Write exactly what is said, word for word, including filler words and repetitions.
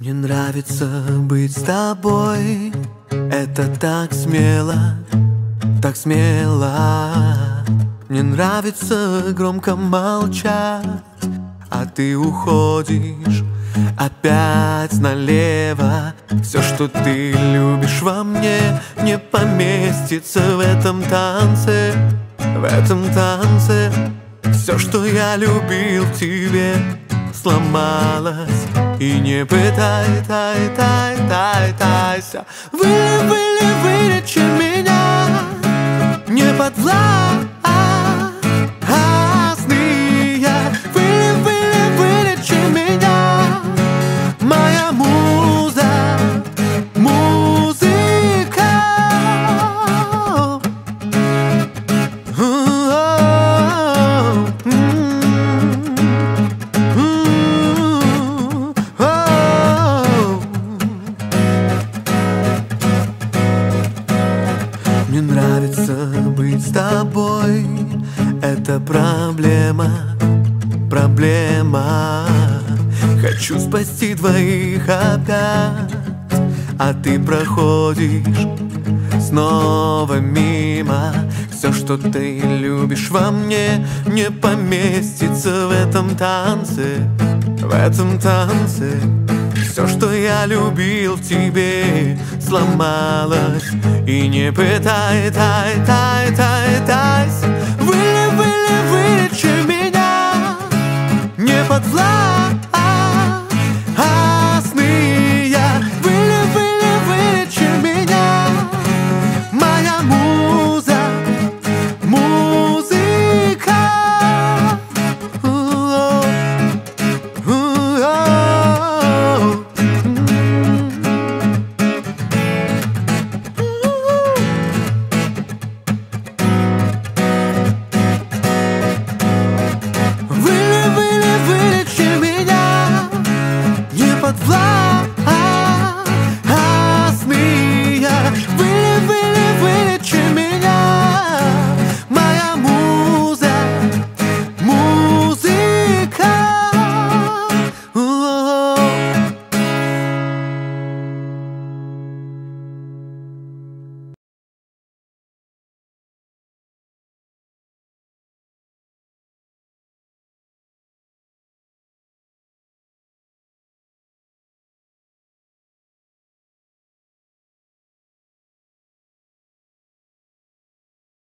Мне нравится быть с тобой, это так смело, так смело. Мне нравится громко молчать, а ты уходишь опять налево. Все, что ты любишь во мне, не поместится в этом танце, в этом танце. Все, что я любил в тебе, сломалось. И не пытай, тай, тай, тай, тайся. Выли, выли, вылечи меня, не подвластные. Выли, выли, вылечи меня, моя муза, музыка. Мне нравится быть с тобой, это проблема, проблема. Хочу спасти двоих опять, а ты проходишь снова мимо. Все, что ты любишь во мне, не поместится в этом танце, в этом танце. Все, что я любил в тебе, сломалось. И не пытай, тай, тай, тай, тайся. Выли, выли, вылечи меня, не подвластные.